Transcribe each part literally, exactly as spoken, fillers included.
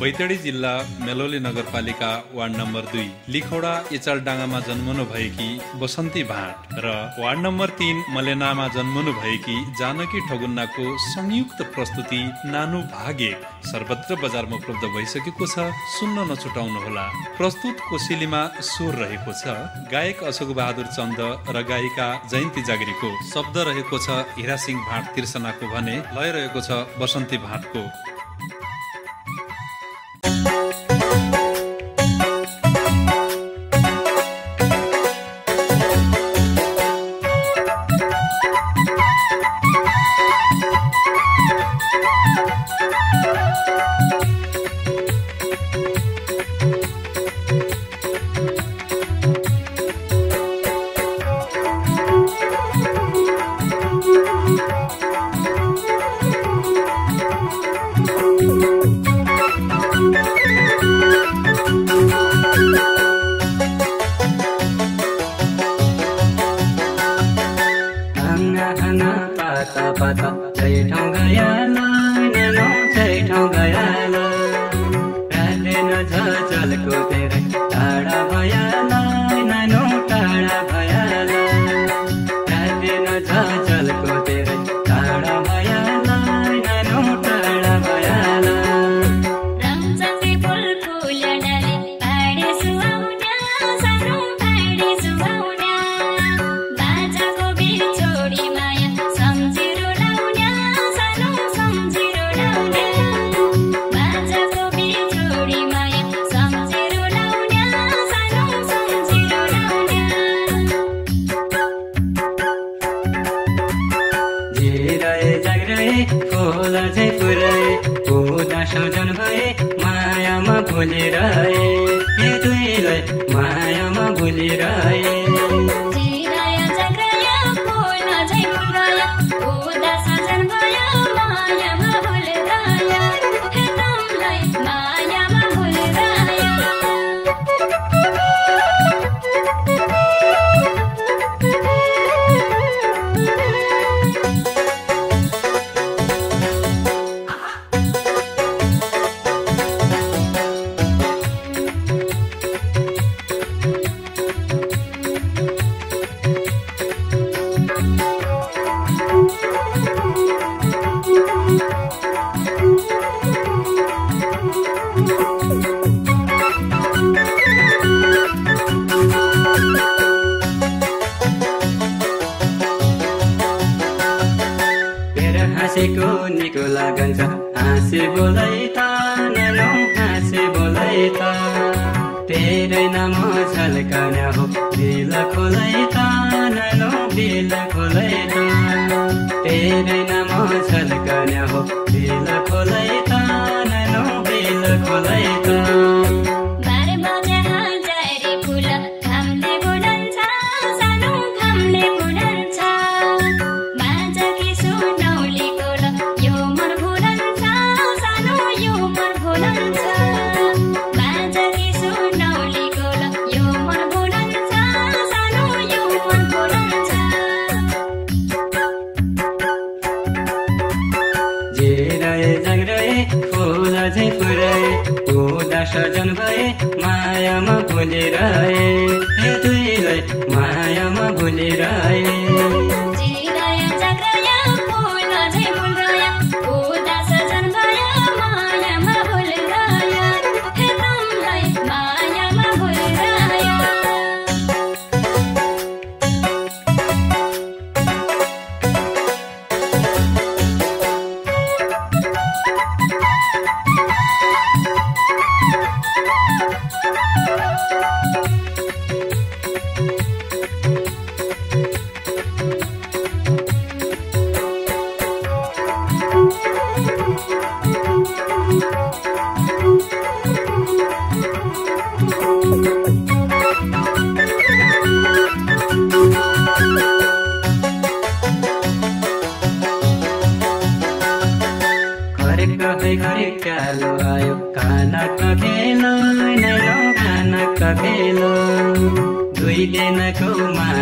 बैतडी जिल्ला मेलोली नगरपालिका ward number दुई लिखौडा इचलडाँगामा जन्मनु भएकी बसन्ती भाट र वार्ड नम्बर तीन मलेनामा जन्मनु भएकी जानकी ठगुन्नाको संयुक्त प्रस्तुति नानु भागे सर्वत्र बजारमा उपलब्ध भइसकेको छ। सुन्न नछुटाउनुहोला। प्रस्तुत कोसेलीमा स्वर रहेको छ गायक अशोक बहादुर चन्द र गायिका जयन्ती जागरीको। शब्द रहेको छ हिरासिंह भाट तिर्सनाको भने लय रहेको छ बसन्ती भाटको।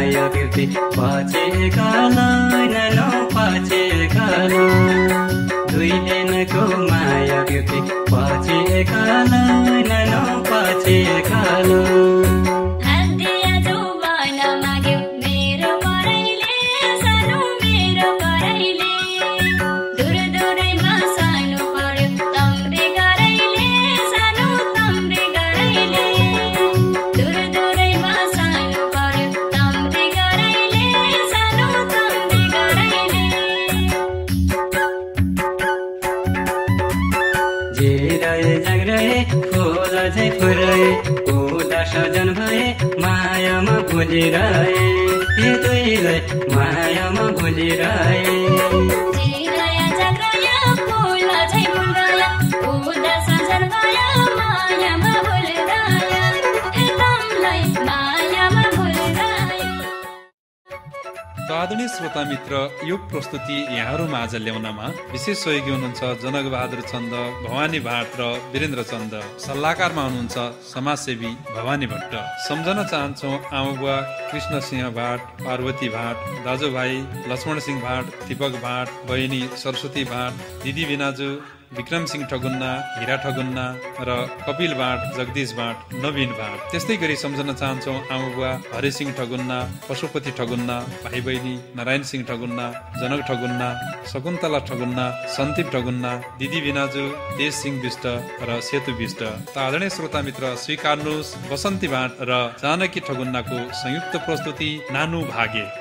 पछि कालो ननो पछि कालो दुई दिनको माया बिउती पछि एकालो नानो पछि एकालो सजन भए मायामा भुलिरहे हे दुईलाई मायामा भुलिरहे आदरणीय श्रोता मित्र, यो प्रस्तुति यहाँहरूमा आज ल्याउनमा विशेष सहयोगी हुनुहुन्छ जनक बहादुर चन्द, भवानी भाट र वीरेन्द्र चन्द। सल्लाहकारमा हुनुहुन्छ समाजसेवी भवानी भट्ट। सम्झन चाहन्छौ आमाबुवा कृष्ण सिंह भाट, पार्वती भाट, दाजुभाइ लक्ष्मण सिंह भाट, दीपक भाट, बहिनी सरस्वती भाट, दिदी बिनाजु विक्रम सिंह ठगुन्ना, हिरा ठगुन्ना र कपिल भाट, जगदीश भाट, नवीन भाट। त्यस्तै गरी सम्झन चाहन्छौ आमाबुवा हरि सिंह ठगुन्ना, पशुपति ठगुन्ना, भाइ बहिनी नारायण सिंह ठगुन्ना, जनक ठगुन्ना, शकुन्तला ठगुन्ना, सन्तिप ठगुन्ना, दिदी बिनाजु देश सिंह विष्ट र सेतु विष्ट। त आदरणीय श्रोता मित्र, स्वीकार्नुहोस् बसन्ती भाट र जानकी ठगुन्नाको संयुक्त प्रस्तुति नानु भागे।